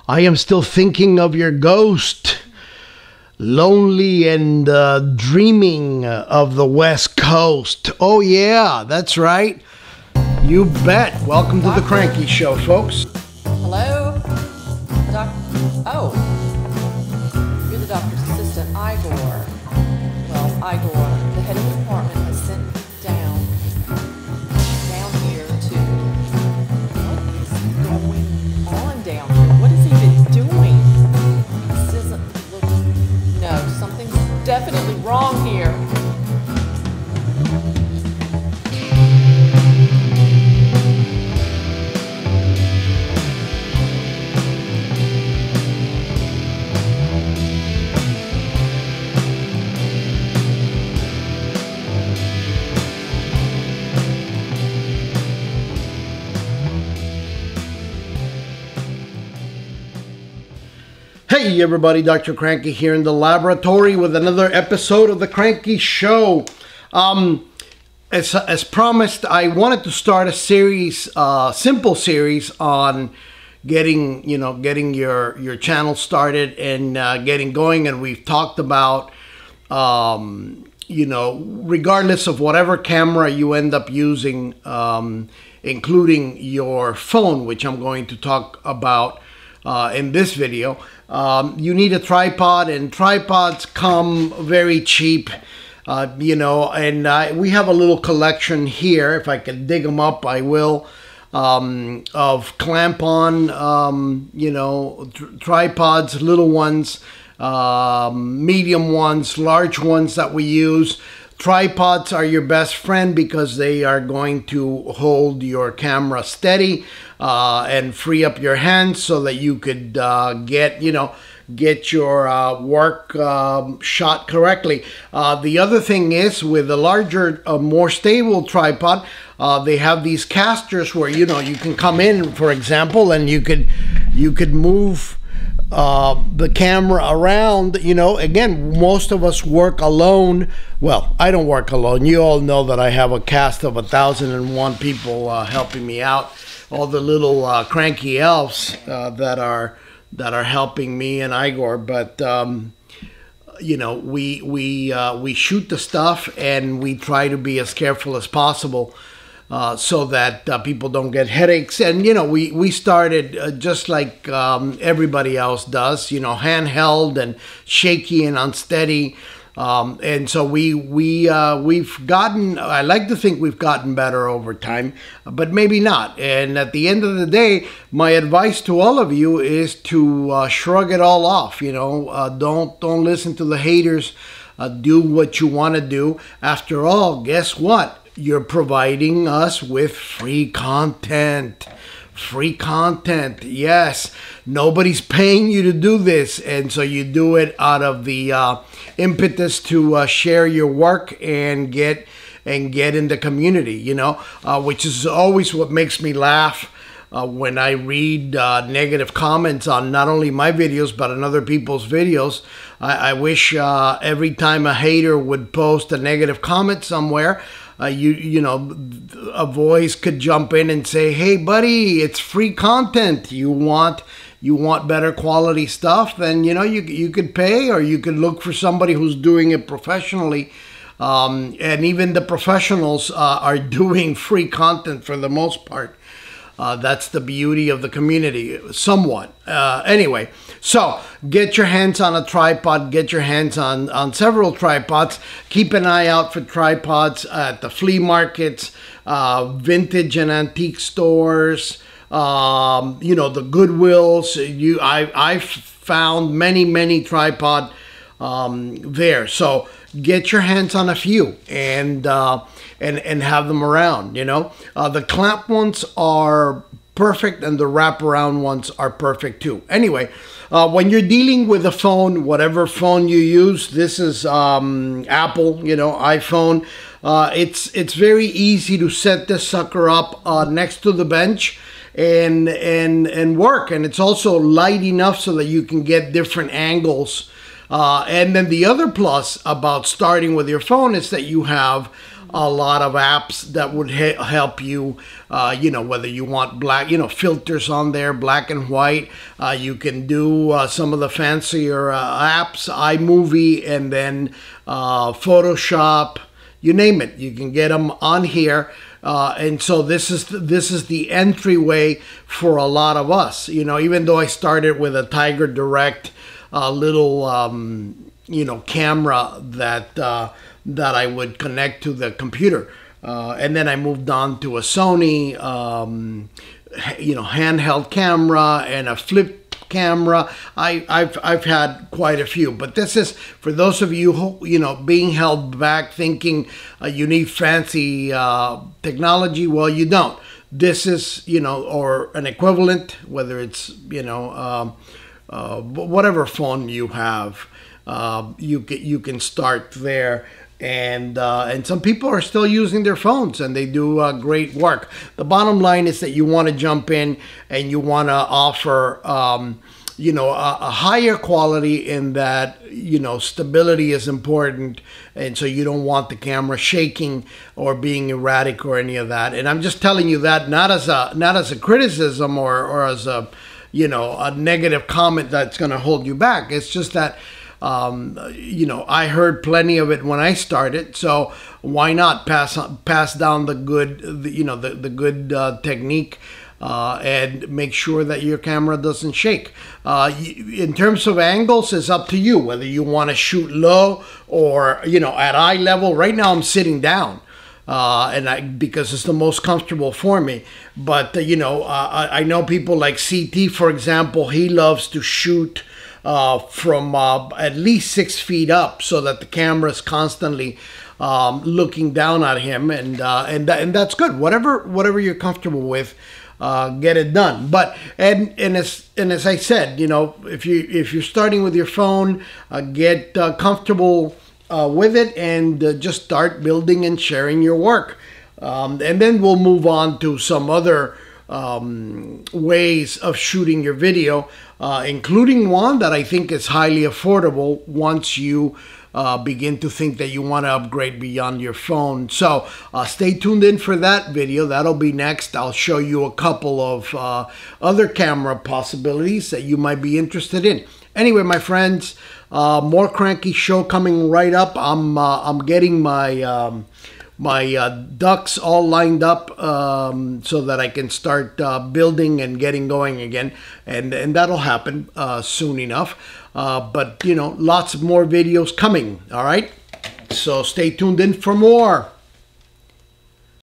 I am still thinking of your ghost, lonely and dreaming of the West Coast. Oh yeah, that's right. You bet. Welcome to the Cranky Show, folks. Hello? Oh, you're the doctor's assistant, Igor. Well, Igor, the head of the department, has sent down here to... What is going on down here? What is he even doing? This doesn't look... No, something's definitely wrong here. Hey everybody, Dr. Cranky here in the laboratory with another episode of the Cranky Show. As promised, I wanted to start a series, simple series on getting your channel started and getting going. And we've talked about, regardless of whatever camera you end up using, including your phone, which I'm going to talk about in this video. You need a tripod, and tripods come very cheap, and we have a little collection here. If I can dig them up, I will, of clamp-on, tripods, little ones, medium ones, large ones that we use. Tripods are your best friend because they are going to hold your camera steady and free up your hands so that you could get your work shot correctly. The other thing is, with a larger, more stable tripod, they have these casters where you can come in, for example, and you could move the camera around. Again, most of us work alone. Well, I don't work alone. You all know that I have a cast of 1,001 people helping me out. All the little cranky elves that are helping me and Igor. But we shoot the stuff and we try to be as careful as possible. So that people don't get headaches. And, we started just like everybody else does, handheld and shaky and unsteady. And so we've gotten, I like to think we've gotten better over time, but maybe not. And at the end of the day, my advice to all of you is to shrug it all off. Don't listen to the haters. Do what you want to do. After all, guess what? You're providing us with free content. Free content, yes. Nobody's paying you to do this, and so you do it out of the impetus to share your work and get in the community. Which is always what makes me laugh when I read negative comments on not only my videos but on other people's videos. I wish every time a hater would post a negative comment somewhere, a voice could jump in and say, "Hey, buddy, it's free content. You want better quality stuff? Then you could pay, or you could look for somebody who's doing it professionally." And even the professionals are doing free content for the most part. That's the beauty of the community, somewhat. Anyway, so get your hands on a tripod, get your hands on several tripods. Keep an eye out for tripods at the flea markets, vintage and antique stores, the Goodwills. I've found many tripod there. So get your hands on a few and have them around. The clamp ones are perfect, and the wraparound ones are perfect too. Anyway, when you're dealing with a phone, whatever phone you use, this is Apple, iPhone. It's very easy to set this sucker up next to the bench and work, and it's also light enough so that you can get different angles. And then the other plus about starting with your phone is that you have a lot of apps that would help you, you know, whether you want black, you know, filters on there, black and white. You can do some of the fancier apps, iMovie, and then Photoshop, you name it. You can get them on here. And so this is the entryway for a lot of us. You know, even though I started with a Tiger Direct little you know, camera that I would connect to the computer, and then I moved on to a Sony you know, handheld camera and a flip camera. I've had quite a few, but this is for those of you who, you know, being held back thinking you need fancy technology. Well, you don't. This is, you know, or an equivalent, whether it's, you know, whatever phone you have, you can start there. And some people are still using their phones, and they do great work. The bottom line is that you want to jump in and you want to offer, you know, a higher quality, in that, you know, stability is important, and so you don't want the camera shaking or being erratic or any of that. And I'm just telling you that not as a criticism or as a, you know, a negative comment that's going to hold you back. It's just that, you know, I heard plenty of it when I started, so why not pass down the good, you know, the good technique, and make sure that your camera doesn't shake. In terms of angles, it's up to you whether you want to shoot low or, you know, at eye level. Right now I'm sitting down, and because it's the most comfortable for me. But you know, I know people like CT, for example. He loves to shoot from at least 6 feet up, so that the camera is constantly looking down at him, and that's good. Whatever you're comfortable with, get it done. But and as I said, you know, if you're starting with your phone, get comfortable with it, and just start building and sharing your work, and then we'll move on to some other ways of shooting your video, including one that I think is highly affordable once you begin to think that you want to upgrade beyond your phone. So stay tuned in for that video. That'll be next. I'll show you a couple of other camera possibilities that you might be interested in. Anyway, my friends, more Cranky Show coming right up. I'm getting my my ducks all lined up, so that I can start building and getting going again, and that'll happen soon enough. But you know, lots of more videos coming. All right, so stay tuned in for more.